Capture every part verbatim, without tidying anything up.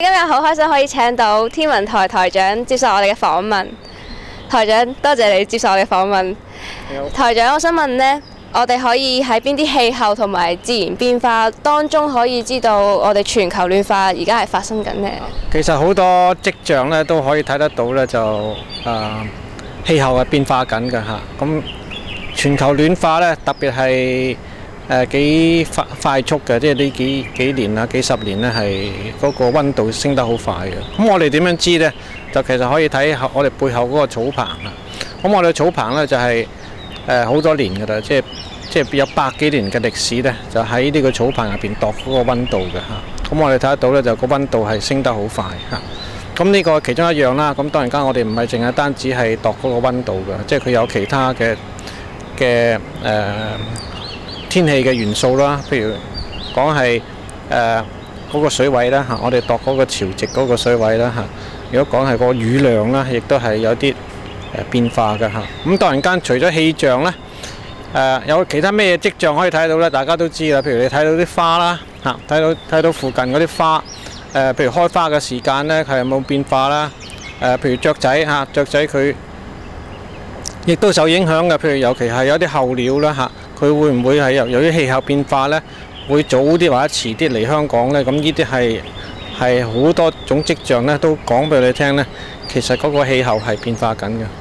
今日好開心可以請到天文台台長接受我哋嘅訪問。台長，多謝你接受我哋訪問。台長，我想問呢，我哋可以喺邊啲氣候同埋自然變化當中可以知道我哋全球暖化而家係發生緊呢？ 其實好多跡象咧都可以睇得到咧，就誒、呃、氣候係變化緊嘅嚇。咁全球暖化咧，特別係誒幾快快速嘅，即係呢幾幾年啊、幾十年咧，係嗰個溫度升得好快嘅。咁我哋點樣知呢？就其實可以睇我哋背後嗰個草棚啊。咁我哋草棚咧就係誒好多年㗎啦，即係即係有百幾年嘅歷史咧，就喺呢個草棚入邊度嗰個溫度嘅嚇。咁我哋睇得到咧，就個溫度係升得好快嚇。咁呢個其中一樣啦。咁當然間我哋唔係淨係單止係度嗰個溫度嘅，即係佢有其他嘅嘅誒天氣嘅元素啦。譬如講係誒嗰個水位啦嚇，我哋度嗰個潮汐嗰個水位啦嚇。如果講係個雨量啦，亦都係有啲誒變化嘅嚇。咁當然間除咗氣象咧，誒有其他咩跡象可以睇到咧？大家都知啦。譬如你睇到啲花啦嚇，睇到睇到附近嗰啲花誒，譬如開花嘅時間咧，係有冇變化啦？誒，譬如雀仔嚇，雀仔佢亦都受影響嘅。譬如尤其係有啲候鳥啦嚇，佢會唔會係由由於氣候變化咧，會早啲或者遲啲嚟香港咧？咁呢啲係係好多種跡象咧，都講俾你聽咧。其實嗰個氣候係變化緊嘅。誒，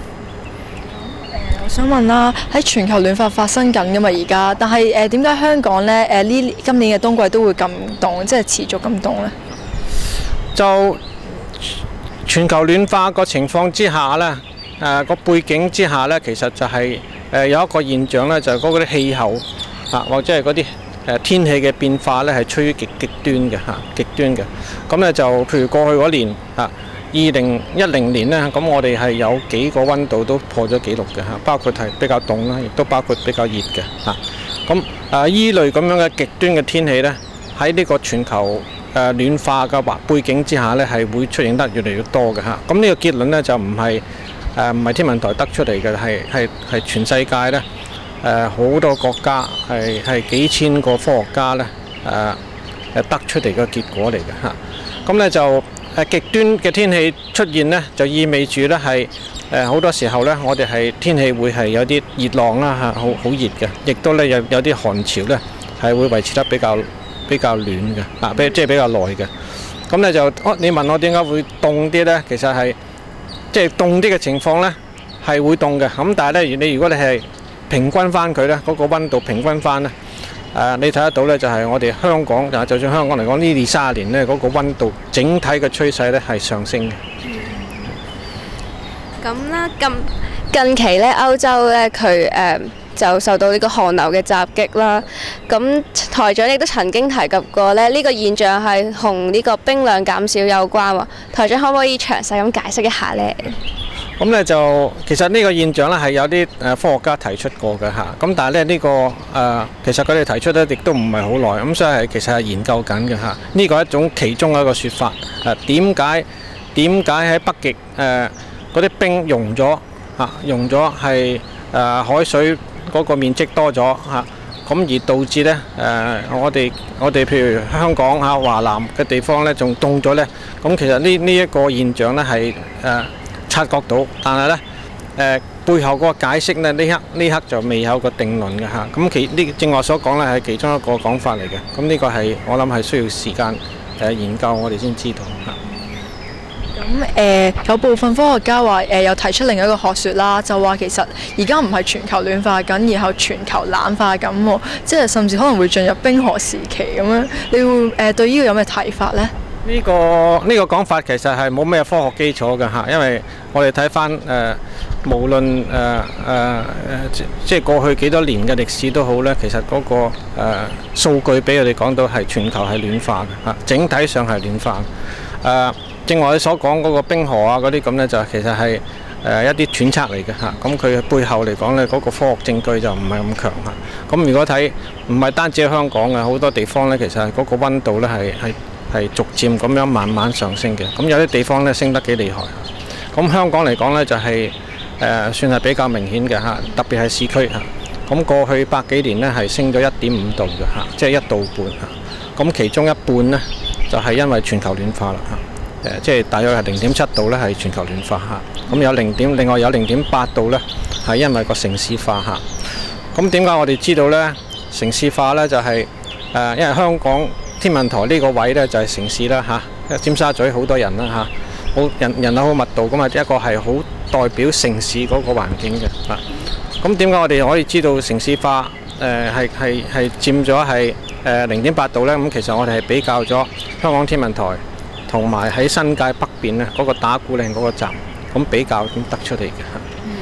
我想問啦，喺全球暖化發生緊㗎嘛而家，但係誒點解香港咧誒呢今年嘅冬季都會咁凍，即係持續咁凍咧？ 就全球暖化個情況之下咧，誒個背景之下咧，其實就係誒有一個現象咧，就係嗰啲氣候啊，或者係嗰啲誒天氣嘅變化咧，係趨於極極端嘅嚇，極端嘅。咁咧就譬如過去嗰年嚇，二零一零年咧，咁我哋係有幾個溫度都破咗紀錄嘅嚇，包括係比較凍啦，亦都包括比較熱嘅嚇。咁啊依類咁樣嘅極端嘅天氣咧，喺呢個全球誒暖化嘅環背景之下咧，係會出現得越嚟越多嘅嚇。咁呢個結論咧就唔係誒唔係天文台得出嚟嘅，係係係全世界咧誒好多國家係係幾千個科學家咧誒誒得出嚟嘅結果嚟嘅嚇。咁咧就誒極端嘅天氣出現咧，就意味住咧係誒好多時候咧，我哋係天氣會係有啲熱浪啦嚇，好好熱嘅，亦都咧有有啲寒潮咧係會維持得比較比較暖嘅啊，比即係比較耐嘅。咁咧就，哦，你問我點解會凍啲咧？其實係即係凍啲嘅情況咧係會凍嘅。咁但係咧，你如果你係平均翻佢咧，嗰個溫度平均翻咧，誒你睇得到咧，就係我哋香港啊，就算香港嚟講呢二三十年咧，嗰個溫度整體嘅趨勢咧係上升嘅。 咁啦，近近期咧歐洲咧佢誒就受到呢個寒流嘅襲擊啦。咁台長亦都曾經提及過咧，呢個現象係同呢個冰量減少有關喎。台長可唔可以詳細咁解釋一下呢？ 咁咧就其實呢個現象咧係有啲誒科學家提出過嘅嚇。咁但係咧呢個誒其實佢哋提出咧亦都唔係好耐，咁所以係其實係研究緊嘅嚇。呢個係一種其中一個説法。誒點解點解喺北極誒嗰啲冰融咗嚇，融咗係誒海水嗰個面積多咗嚇，咁而導致咧誒我哋我哋譬如香港嚇華南嘅地方咧仲凍咗咧。咁其實呢呢一個現象咧係誒察覺到，但係咧誒背後嗰個解釋咧呢刻呢刻就未有個定論嘅嚇。咁其呢正話所講咧係其中一個講法嚟嘅。咁呢個係我諗係需要時間誒研究，我哋先知道嚇。 咁誒有部分科學家話誒有提出另一個學説啦，就話其實而家唔係全球暖化緊，然後全球冷化緊喎，即係甚至可能會進入冰河時期咁樣。你會誒對呢個有咩睇法呢？ 呢個呢個講法其實係冇咩科學基礎嘅嚇，因為我哋睇翻誒無論誒誒誒即係過去幾多年嘅歷史都好咧，其實嗰個誒數據俾我哋講到係全球係暖化嘅嚇，整體上係暖化誒。正話你所講嗰個冰河啊嗰啲咁咧，就其實係誒一啲揣測嚟嘅嚇。咁佢背後嚟講咧，嗰個科學證據就唔係咁強嚇。咁如果睇唔係單止喺香港嘅，好多地方咧，其實係嗰個溫度咧係係係逐漸咁樣慢慢上升嘅。咁有啲地方咧升得幾厲害。咁香港嚟講咧就係誒算係比較明顯嘅嚇，特別係市區嚇。咁過去百幾年咧係升咗一點五度嘅嚇，即係一度半嚇。咁其中一半咧就就係因為全球暖化啦嚇，誒即係大約係零點七度咧係全球暖化嚇，咁有零點另外有零點八度咧係因為個城市化嚇。咁點解我哋知道咧城市化咧就係誒因為香港天文台呢個位咧就係城市啦嚇，尖沙咀好多人啦嚇，好人人口好密度咁啊，一個係好代表城市嗰個環境嘅嚇。咁點解我哋可以知道城市化誒係係係佔咗係誒零點八度咧？咁其實我哋係比較咗香港天文台同埋喺新界北邊咧嗰個打鼓嶺嗰個站，咁比較點得出嚟嘅嚇。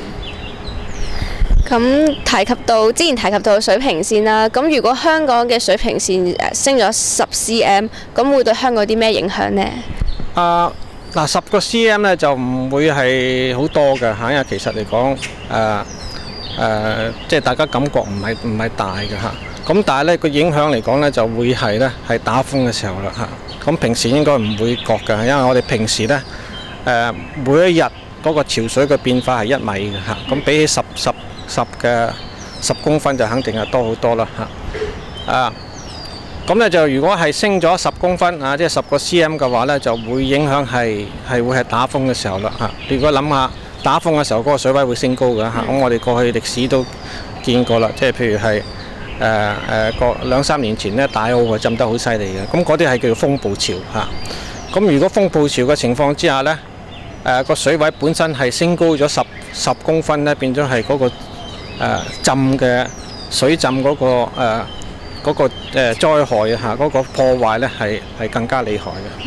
咁提及到之前提及到水平線啦，咁如果香港嘅水平線誒升咗十 cm，咁會對香港有啲咩影響呢？ 啊嗱，十個 cm 咧就唔會係好多嘅嚇，因為其實嚟講誒。誒、呃，即係大家感覺唔係唔係大嘅嚇，咁但係咧個影響嚟講咧就會係咧係打風嘅時候啦嚇，咁平時應該唔會覺嘅，因為我哋平時咧誒、呃、每一日嗰個潮水嘅變化係一米嘅嚇，咁比起十十十嘅十公分就肯定係多好多啦嚇，啊，咁咧就如果係升咗十公分啊，即係十個 cm 嘅話咧，就會影響係係會係打風嘅時候啦嚇，你如果諗下。打風嘅時候，嗰個水位會升高㗎嚇。咁我哋過去歷史都見過啦，即係譬如係誒誒個兩三年前咧，大澳啊浸得好犀利嘅。咁嗰啲係叫做風暴潮嚇。咁如果風暴潮嘅情況之下咧，誒個水位本身係升高咗十十公分咧，變咗係嗰個誒浸嘅水浸嗰個誒嗰個誒災害啊嚇，嗰個破壞咧係係更加厲害嘅。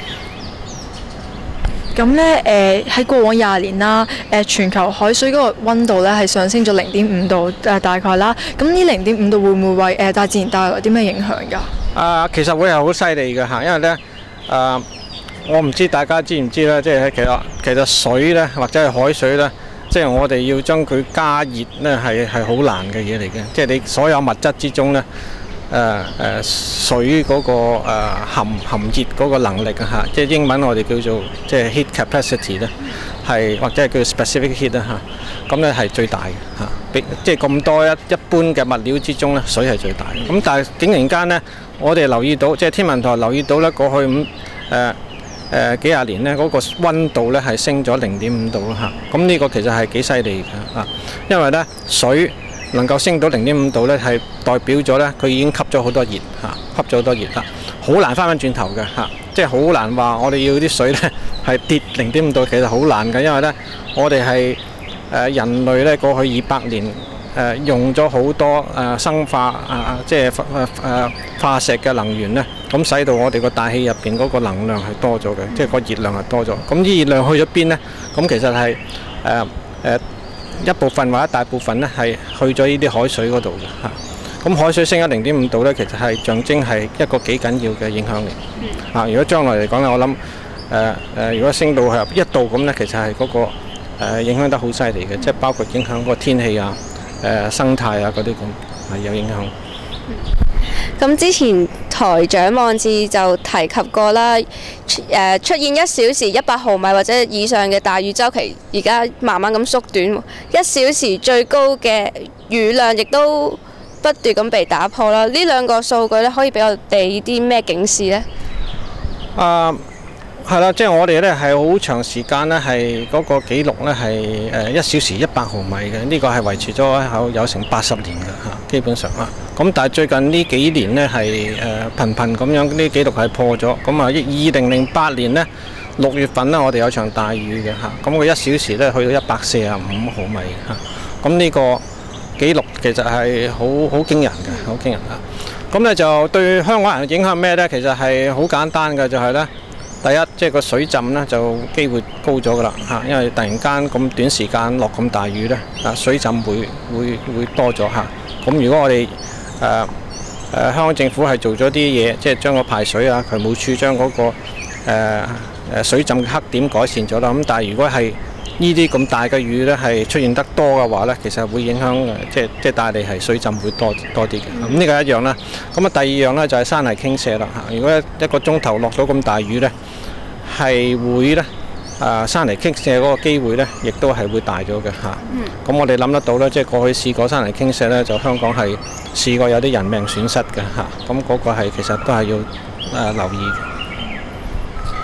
咁咧誒喺過往廿年啦，誒全球海水嗰個溫度咧係上升咗零點五度誒大概啦。咁呢零點五度會唔會為誒大自然帶來啲咩影響㗎？ 啊，其實會係好犀利嘅嚇，因為咧誒，我唔知大家知唔知咧，即係其實其實水咧或者係海水咧，即係我哋要將佢加熱咧係係好難嘅嘢嚟嘅，即係你所有物質之中咧。誒誒、呃、水嗰、那個、呃、含含熱嗰個能力啊嚇，即係英文我哋叫做即係 heat capacity 咧，係或者係叫 specific heat 啊嚇，咁咧係最大嘅嚇，比即係咁多一一般嘅物料之中咧，水係最大嘅。咁但係竟然間咧，我哋留意到，即係天文台留意到咧，過去五誒誒幾廿年咧，嗰、那個溫度咧係升咗零點五度啦嚇。咁呢個其實係幾犀利嘅嚇，因為咧水能夠升到零點五度咧，係代表咗咧，佢已經吸咗好多熱嚇，吸咗好多熱啦，好難翻返轉頭嘅嚇，即係好難話我哋要啲水咧係跌零點五度，其實好難嘅，因為咧我哋係誒人類咧過去二百年誒、呃、用咗好多誒、呃、生化啊，即係誒誒化石嘅能源咧，咁使到我哋個大氣入邊嗰個能量係多咗嘅，即係個熱量係多咗。咁啲熱量去咗邊咧？咁其實係誒誒。一部分或者大部分咧係去咗呢啲海水嗰度嘅嚇，咁海水升咗零點五度咧，其實係象徵係一個幾緊要嘅影響力嚇。如果將來嚟講咧，我諗誒誒，如果升到係一度咁咧，其實係嗰個誒影響得好犀利嘅，即係包括影響個天氣啊、誒生態啊嗰啲咁係有影響。 咁之前台長網誌就提及過啦，誒出現一小時一百毫米或者以上嘅大雨週期，而家慢慢咁縮短，一小時最高嘅雨量亦都不斷咁被打破啦。呢兩個數據咧，可以俾我哋啲咩警示呢？啊， 係啦，即係我哋咧係好長時間咧係嗰個記錄咧係誒一小時一百毫米嘅，呢個係維持咗有有成八十年嘅嚇，基本上啊。咁但係最近呢幾年咧係誒頻頻咁樣呢記錄係破咗。咁啊，二零零八年咧六月份咧我哋有場大雨嘅嚇，咁佢一小時咧去到一百四十五毫米嚇。咁呢個記錄其實係好好驚人嘅，好驚人啊！咁咧就對香港人影響咩咧？其實係好簡單嘅，就係咧。第一，即係個水浸咧就機會高咗噶啦嚇，因為突然間咁短時間落咁大雨咧，啊水浸會會會多咗嚇。咁如果我哋誒誒香港政府係做咗啲嘢，即係將個排水啊，渠務署將嗰個誒誒水浸嘅黑點改善咗啦。咁但係如果係呢啲咁大嘅雨咧係出現得多嘅話咧，其實會影響誒，即係即係帶嚟係水浸會多多啲嘅。咁呢個一樣啦。咁啊第二樣咧就係山泥傾瀉啦嚇。如果一個鐘頭落咗咁大雨咧，係會咧啊山泥傾瀉嗰個機會咧，亦都係會大咗嘅嚇。咁我哋諗得到咧，即係過去試過山泥傾瀉咧，就香港係試過有啲人命損失嘅嚇。咁嗰個係其實都係要誒留意嘅。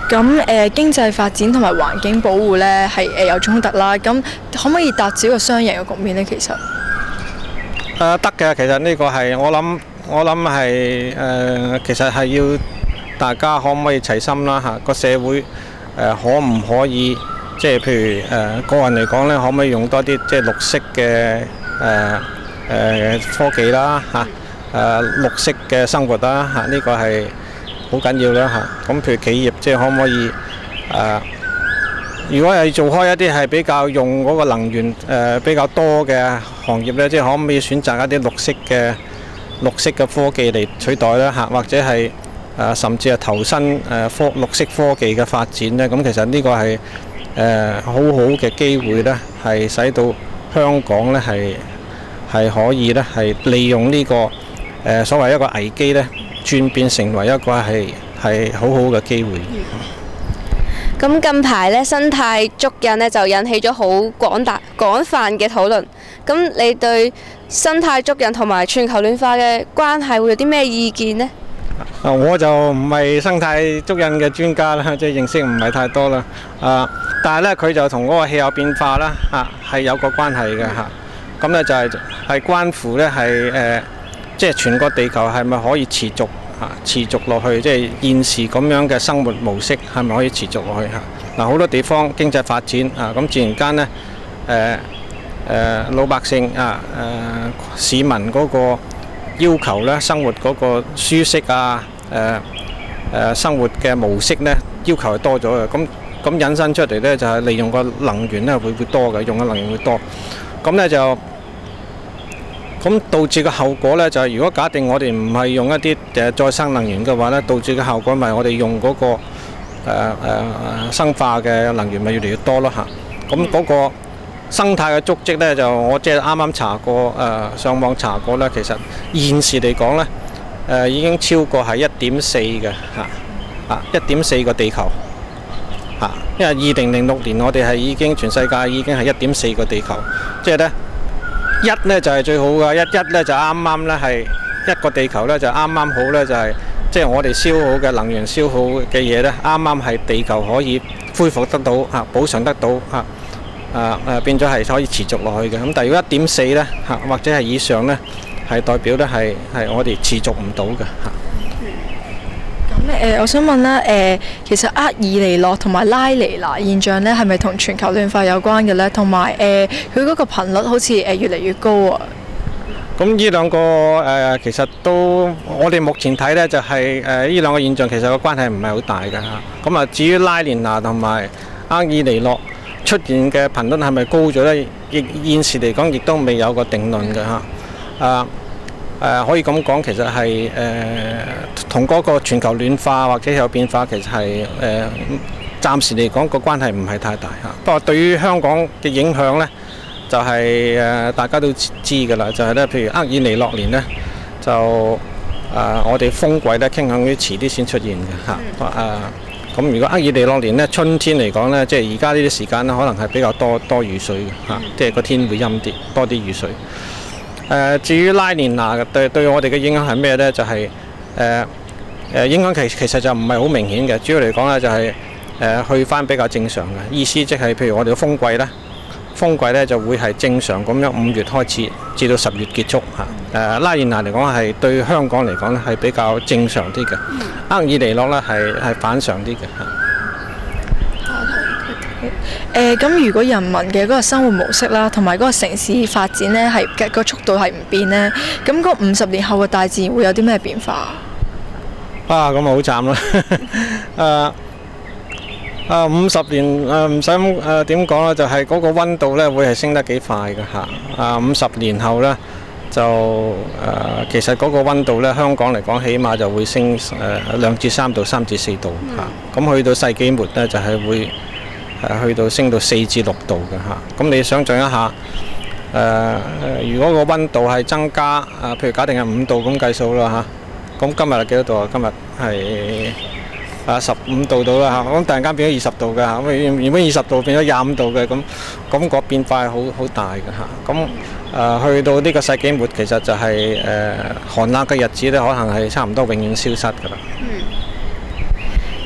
咁誒、呃、經濟發展同埋環境保護咧係誒有衝突啦，咁可唔可以達至一個雙贏嘅局面呢？其實誒得嘅，其實呢個係我諗，我諗係誒，其實係要大家可唔可以齊心啦嚇？個社會誒、呃、可唔可以即係譬如誒、呃、個人嚟講咧，可唔可以用多啲即係綠色嘅誒誒科技啦嚇？誒、啊、綠色嘅生活啦嚇，呢、這個係好緊要啦嚇。咁、啊、譬如企業即係可唔可以誒、呃？如果係做開一啲係比較用嗰個能源誒、呃、比較多嘅行業咧，即係可唔可以選擇一啲綠色嘅綠色嘅科技嚟取代咧嚇？或者係誒、呃、甚至係投身誒科綠色科技嘅發展咧？咁其實呢個係誒、呃、好好嘅機會咧，係使到香港咧係係可以咧係利用呢、這個誒、呃、所謂一個危機咧，轉變成為一個係係好好嘅機會。 咁近排咧，生態足印咧就引起咗好廣大廣泛嘅討論。咁你對生態足印同埋全球暖化嘅關係會有啲咩意見呢？ 啊，我就唔係生態足印嘅專家啦，即係認識唔係太多啦。啊，但係咧佢就同嗰個氣候變化啦，嚇係有個關係嘅嚇。咁咧就係係關乎咧係誒，即係全個地球係咪可以持續？啊，持續落去，即係現時咁樣嘅生活模式係咪可以持續落去嚇？嗱、啊，好多地方經濟發展啊，咁自然間呢，誒、呃、誒、呃、老百姓啊，誒、呃、市民嗰個要求咧，生活嗰個舒適啊，誒、呃、誒、呃、生活嘅模式呢，要求係多咗嘅。咁咁引申出嚟呢，就係、是、利用個能源咧會會多嘅，用嘅能源會多。咁呢就。咁導致嘅後果呢，就係、是、如果假定我哋唔係用一啲誒再生能源嘅話呢，導致嘅後果咪我哋用嗰、那個誒誒、呃呃、生化嘅能源咪越嚟越多咯嚇。咁嗰個生態嘅足跡呢，就我即係啱啱查過誒、呃、上網查過呢，其實現時嚟講呢，誒、呃、已經超過係一點四嘅嚇啊一點四個地球嚇、啊，因為二零零六年我哋係已經全世界已經係一點四個地球，即係呢。一呢就係最好嘅，一一呢就啱啱呢係一個地球呢就啱啱好呢就係即係我哋消耗嘅能源消耗嘅嘢呢，啱啱係地球可以恢復得到嚇，補償得到嚇，啊誒變咗係可以持續落去嘅。咁但係如果一點四呢嚇或者係以上呢，係代表呢係係我哋持續唔到嘅嚇。 咁誒、呃，我想問咧，誒、呃，其實厄爾尼諾同埋拉尼娜現象咧，係咪同全球暖化有關嘅咧？同埋誒，佢嗰個頻率好似誒越嚟越高啊！ 咁呢兩個誒、呃，其實都我哋目前睇咧，就係誒呢兩個現象其實個關係唔係好大嘅嚇。咁啊，至於拉尼娜同埋厄爾尼諾出現嘅頻率係咪高咗咧？亦現時嚟講，亦都未有個定論嘅嚇。啊。誒、呃、可以咁講，其實係誒同嗰個全球暖化或者氣候變化，其實係誒、呃、暫時嚟講個關係唔係太大嚇。不過對於香港嘅影響呢，就係、是、誒、呃、大家都知㗎啦，就係、是、咧，譬如厄爾尼諾年呢，就誒、呃、我哋風季咧傾向於遲啲先出現嘅嚇。誒、啊、咁、呃、如果厄爾尼諾年呢，春天嚟講呢，即係而家呢啲時間呢，可能係比較多多雨水嘅嚇、啊，即係個天會陰啲，多啲雨水。誒、呃、至於拉尼娜對對我哋嘅影響係咩呢？就係誒誒影響其其實就唔係好明顯嘅，主要嚟講咧就係、是、誒、呃、去返比較正常嘅意思，即係譬如我哋嘅風季咧，風季咧就會係正常咁樣五月開始至到十月結束嚇。誒、呃、拉尼娜嚟講係對香港嚟講咧係比較正常啲嘅，厄爾尼諾咧係係反常啲嘅嚇。 誒咁、呃，如果人民嘅嗰個生活模式啦，同埋嗰個城市發展咧，係嘅個速度係唔變咧，咁嗰五十年後嘅大自然會有啲咩變化？ 啊，咁啊好慘啦！誒啊五十年誒唔使誒點講啦，就係、是、嗰個溫度咧會係升得幾快嘅嚇。啊五十年後咧就誒、呃、其實嗰個溫度咧香港嚟講起碼就會升誒兩至三度、三至四度嚇。咁、嗯啊、去到世紀末咧就係、是、會。誒去到升到四至六度嘅嚇，咁你想象一下，誒、呃、如果個溫度係增加，啊譬如假定係五度咁計數啦嚇，咁今日係幾多度啊？今日係啊十五度到啦嚇，咁突然間變咗二十度嘅嚇，咁原本二十度變咗廿五度嘅，咁咁個變化係好好大嘅嚇，咁誒、呃、去到呢個世紀末，其實就係、是、誒、呃、寒冷嘅日子咧，可能係差唔多永遠消失㗎啦。 誒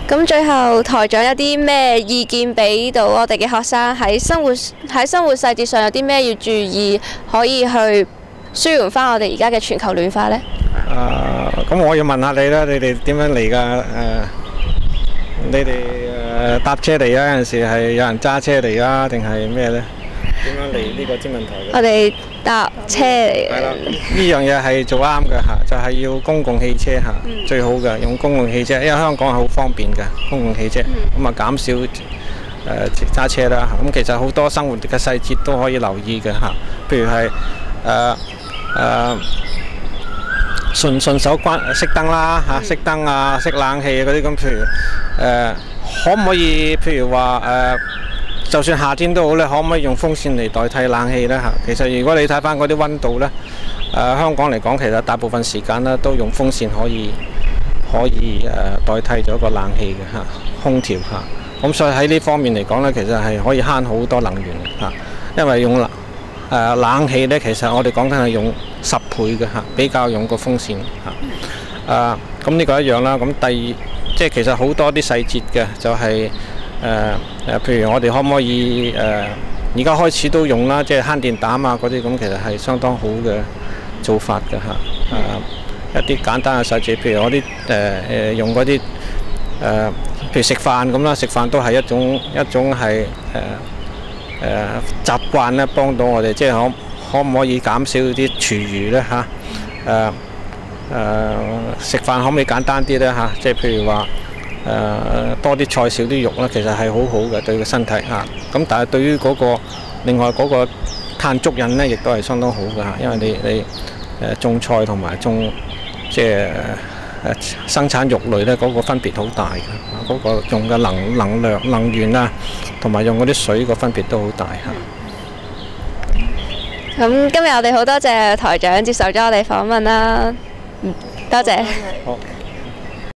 咁最後台長有啲咩意見俾到我哋嘅學生喺生活喺生活細節上有啲咩要注意，可以去舒緩翻我哋而家嘅全球暖化呢？ 啊，咁我要問下你啦，你哋點樣嚟㗎？誒，你哋誒搭車嚟啊？有陣時係有人揸車嚟啊，定係咩呢？點樣嚟呢個天文台嘅？ 我哋搭車嚟嘅。 係啦，呢樣嘢係做啱嘅嚇，就係要公共汽車嚇，最好嘅用公共汽車，因為香港係好方便嘅公共汽車，咁啊減少誒揸車啦。咁其實好多生活嘅細節都可以留意嘅嚇，譬如係誒誒順順手關熄燈啦嚇，熄燈啊熄冷氣嗰啲咁，譬如誒可唔可以譬如話誒？就算夏天都好咧，可唔可以用風扇嚟代替冷氣呢？嚇，其實如果你睇翻嗰啲溫度呢，誒、呃、香港嚟講，其實大部分時間呢都用風扇可以可以誒、呃、代替咗個冷氣嘅嚇，空調嚇。咁所以喺呢方面嚟講呢，其實係可以慳好多能源嚇，因為用冷誒、呃、冷氣呢，其實我哋講緊係用十倍嘅嚇，比較用個風扇嚇。誒咁呢個一樣啦。咁第二即係其實好多啲細節嘅就係、是。誒誒、呃，譬如我哋可唔可以誒，而、呃、家開始都用啦，即係慳電膽啊嗰啲咁，其實係相當好嘅做法嘅嚇。誒、呃、一啲簡單嘅細節，譬如我啲誒誒用嗰啲誒，譬如食飯咁啦，食飯都係一種一種係誒誒習慣咧，幫到我哋，即係可可唔可以減少啲廚餘咧嚇？誒誒食飯可唔可以簡單啲咧嚇？即係譬如話。誒、呃、多啲菜少啲肉啦，其實係好好嘅對個身體嚇。咁、啊、但係對於嗰、那個另外嗰個碳足印呢，亦都係相當好嘅嚇。因為你你誒、呃、種菜同埋種即係誒、呃、生產肉類呢，嗰、那個分別好大嘅。嗰、那個用嘅能能量能源啊，同埋用嗰啲水個分別都好大嚇。 咁、嗯、今日我哋好多謝台長接受咗我哋訪問啦，嗯，多謝。 好。